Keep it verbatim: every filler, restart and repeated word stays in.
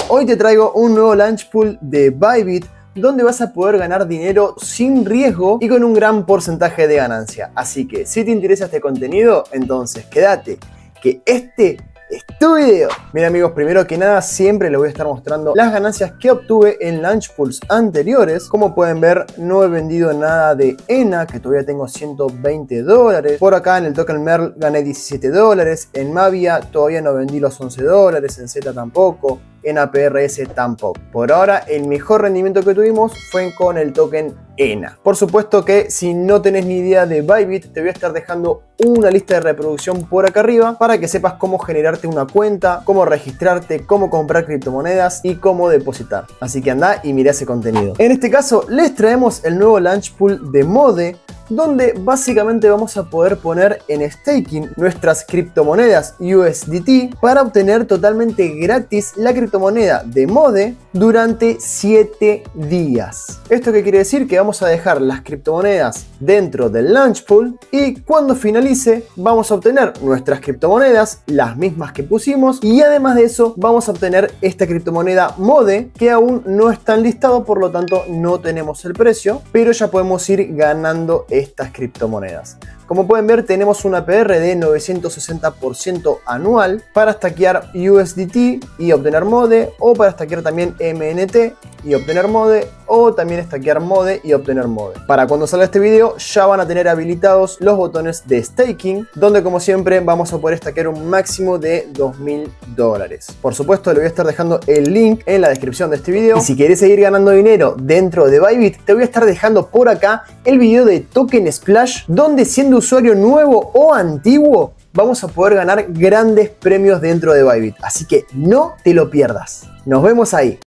Hoy te traigo un nuevo launch pool de Bybit donde vas a poder ganar dinero sin riesgo y con un gran porcentaje de ganancia. Así que si te interesa este contenido, entonces quédate, que este es tu video. Mira amigos, primero que nada siempre les voy a estar mostrando las ganancias que obtuve en launch pools anteriores. Como pueden ver, no he vendido nada de E N A, que todavía tengo ciento veinte dólares. Por acá en el token Merl gané diecisiete dólares. En Mavia todavía no vendí los once dólares. En Z tampoco. En A P R S tampoco. Por ahora el mejor rendimiento que tuvimos fue con el token E N A. Por supuesto que si no tenés ni idea de Bybit, te voy a estar dejando una lista de reproducción por acá arriba para que sepas cómo generarte una cuenta, cómo registrarte, cómo comprar criptomonedas y cómo depositar. Así que anda y mira ese contenido. En este caso les traemos el nuevo launch pool de Mode, donde básicamente vamos a poder poner en staking nuestras criptomonedas U S D T para obtener totalmente gratis la criptomoneda de Mode durante siete días. ¿Esto qué quiere decir? Que vamos a dejar las criptomonedas dentro del launch pool y cuando finalice vamos a obtener nuestras criptomonedas, las mismas que pusimos, y además de eso vamos a obtener esta criptomoneda Mode que aún no está en listado, por lo tanto no tenemos el precio, pero ya podemos ir ganando estas criptomonedas. Como pueden ver, tenemos una A P R de novecientos sesenta por ciento anual para stackear U S D T y obtener Mode, o para stackear también M N T y obtener Mode, o también stackear Mode y obtener Mode. Para cuando salga este video ya van a tener habilitados los botones de staking, donde como siempre vamos a poder stackear un máximo de dos mil dólares. Por supuesto, le voy a estar dejando el link en la descripción de este video. Y si querés seguir ganando dinero dentro de Bybit, te voy a estar dejando por acá el video de Token Splash, donde siendo usuario nuevo o antiguo vamos a poder ganar grandes premios dentro de Bybit. Así que no te lo pierdas. Nos vemos ahí.